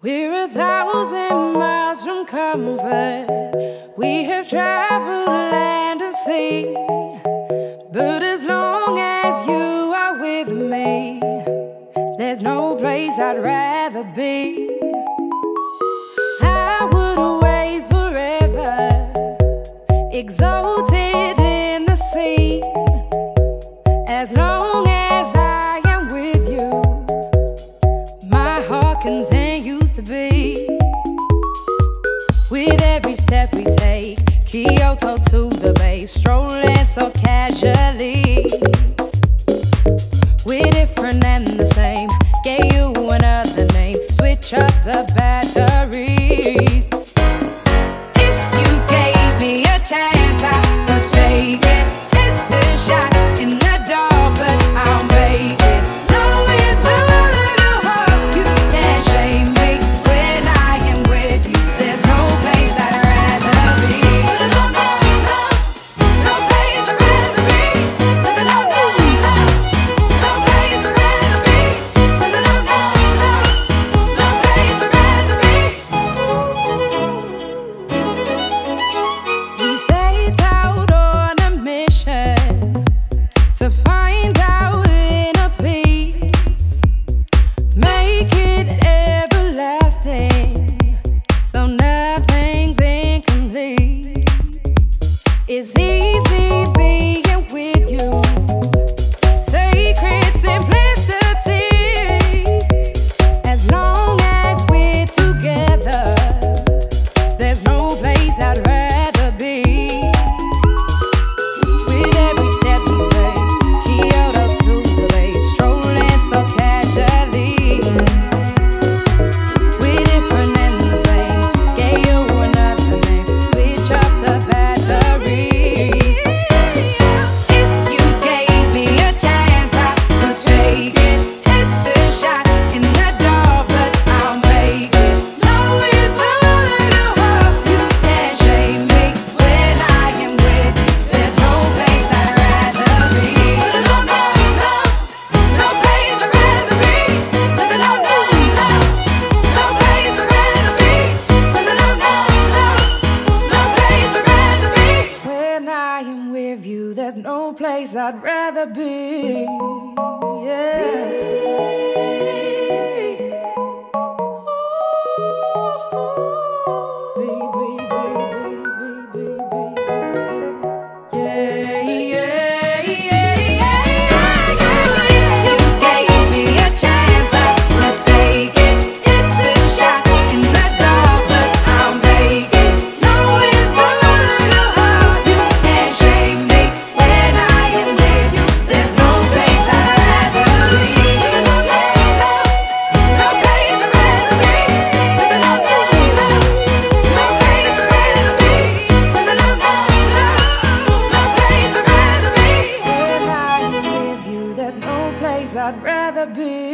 We're 1,000 miles from comfort. We have traveled land and sea. But as long as you are with me, there's no place I'd rather be. I would away forever, exalted in the sea. As long as I am with you, my heart continues to beat. With every step we take, Kyoto to the bay, strolling so casually. We're different and the same, gave you another name, switch up the batteries. If you gave me a chance, I would take it. It's a shot in the dark, but I'll make it. Knowing the little hope you can't shame me. When I am with you, there's no place I'd rather be. No, no, no, no place I'd rather be. No, no, no, no, no place I'd rather be. No, no, no, no, no place I'd rather be. We set out on a mission to find our inner peace, make it everlasting, so nothing's incomplete. It's easy being with you, sacred simplicity. As long as we're together, there's no place I'd rather be. With every step we take, Kyoto to the bay, strolling so casually. We're different and the same, gave you another name, switch up the batteries. If you gave me a chance, I would take it. It's a shot in the dark, but I'll make it. Knowing the little hope you can't shame me. When I am with you, there's no place I'd rather be. No, no, no, no place I'd rather be. No, no, no, no, no place I'd rather be. No, no, no, no, no place I'd rather be. When I am with you, there's no place I'd rather be. I'd rather be.